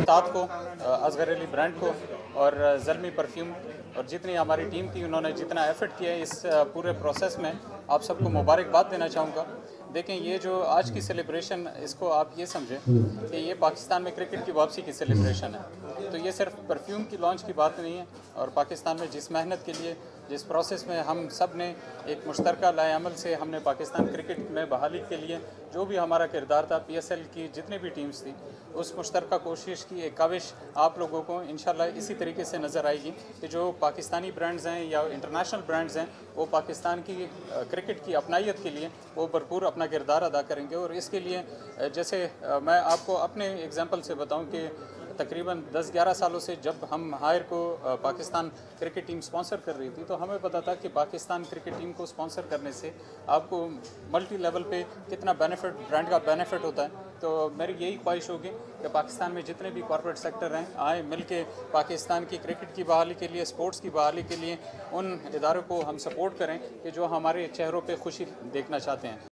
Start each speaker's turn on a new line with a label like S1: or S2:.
S1: उस्ताद को, असगर अली ब्रांड को और ज़ल्मी परफ्यूम और जितनी हमारी टीम थी उन्होंने जितना एफर्ट किया इस पूरे प्रोसेस में, आप सबको मुबारकबाद देना चाहूँगा। देखें, ये जो आज की सेलिब्रेशन, इसको आप ये समझें कि ये पाकिस्तान में क्रिकेट की वापसी की सेलिब्रेशन है। तो ये सिर्फ परफ्यूम की लॉन्च की बात नहीं है, और पाकिस्तान में जिस मेहनत के लिए, जिस प्रोसेस में हम सब ने एक मुश्तरका लाएअमल से हमने पाकिस्तान क्रिकेट में बहाली के लिए जो भी हमारा किरदार था, PSL की जितनी भी टीम्स थी, उस मुश्तरका कोशिश की एक काविश आप लोगों को इंशाल्लाह इसी तरीके से नज़र आएगी कि जो पाकिस्तानी ब्रांड्स हैं या इंटरनेशनल ब्रांड्स हैं, वो पाकिस्तान की क्रिकेट की अपनायत के लिए वो भरपूर अपना किरदार अदा करेंगे। और इसके लिए जैसे मैं आपको अपने एग्जांपल से बताऊं कि तकरीबन 10-11 सालों से जब हम हायर को पाकिस्तान क्रिकेट टीम स्पॉन्सर कर रही थी, तो हमें पता था कि पाकिस्तान क्रिकेट टीम को स्पॉन्सर करने से आपको मल्टी लेवल पे कितना बेनिफिट, ब्रांड का बेनिफिट होता है। तो मेरी यही ख्वाहिश होगी कि पाकिस्तान में जितने भी कॉर्पोरेट सेक्टर हैं, आए मिल के पाकिस्तान की क्रिकेट की बहाली के लिए, स्पोर्ट्स की बहाली के लिए उन इदारों को हम सपोर्ट करें कि जो हमारे चेहरों पर खुशी देखना चाहते हैं।